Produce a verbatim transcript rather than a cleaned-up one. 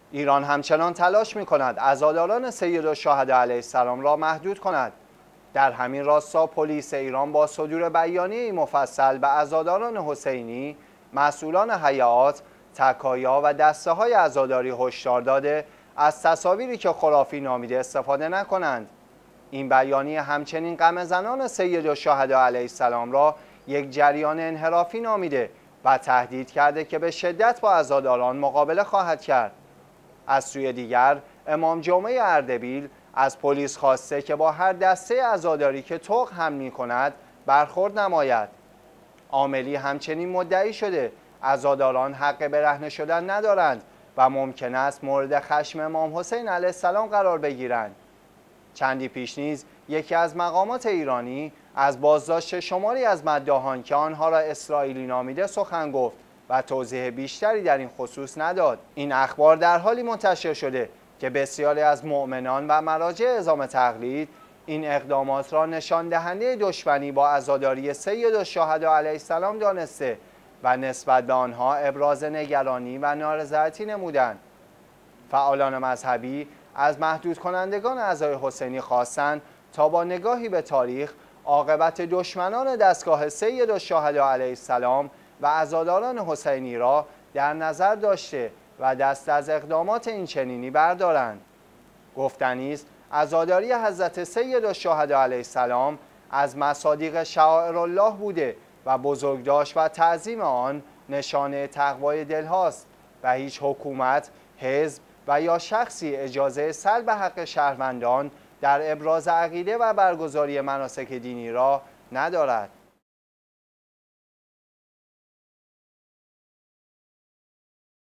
ایران همچنان تلاش می‌کند عزاداران سیدالشهدا علیه السلام را محدود کند. در همین راستا پلیس ایران با صدور بیانیه‌ای مفصل به عزاداران حسینی، مسئولان هیئات، تکایا و دسته‌های عزاداری هشدار داده از تصاویری که خرافی نامیده استفاده نکنند. این بیانیه همچنین غم زنان سیدالشهدا علیه السلام را یک جریان انحرافی نامیده و تهدید کرده که به شدت با عزاداران مقابله خواهد کرد. از سوی دیگر امام جمعه اردبیل از پلیس خواسته که با هر دسته عزاداری که طوق حمل می‌کند برخورد نماید. عاملی همچنین مدعی شده عزاداران حق برهنه شدن ندارند و ممکن است مورد خشم امام حسین علیه السلام قرار بگیرند. چندی پیش نیز یکی از مقامات ایرانی از بازداشت شماری از مداحان که آنها را اسرائیلی نامیده سخن گفت و توضیح بیشتری در این خصوص نداد. این اخبار در حالی منتشر شده که بسیاری از مؤمنان و مراجع اعزام تقلید این اقدامات را نشان دهنده دشمنی با عزاداری سیدالشهدا علیه السلام دانسته و نسبت به آنها ابراز نگرانی و نارضایتی نمودند. فعالان مذهبی از محدود کنندگان اعضای حسینی خواستند تا با نگاهی به تاریخ عاقبت دشمنان دستگاه سیدالشهدا علیه السلام و عزاداران حسینی را در نظر داشته و دست از اقدامات این چنینی بردارند. گفتنی است عزاداری حضرت سیدالشهدا علیه السلام از مصادیق شعائر الله بوده و بزرگداشت و تعظیم آن نشانه تقوای دل هاست و هیچ حکومت، حزب و یا شخصی اجازه سلب حق شهروندان در ابراز عقیده و برگزاری مناسک دینی را ندارد.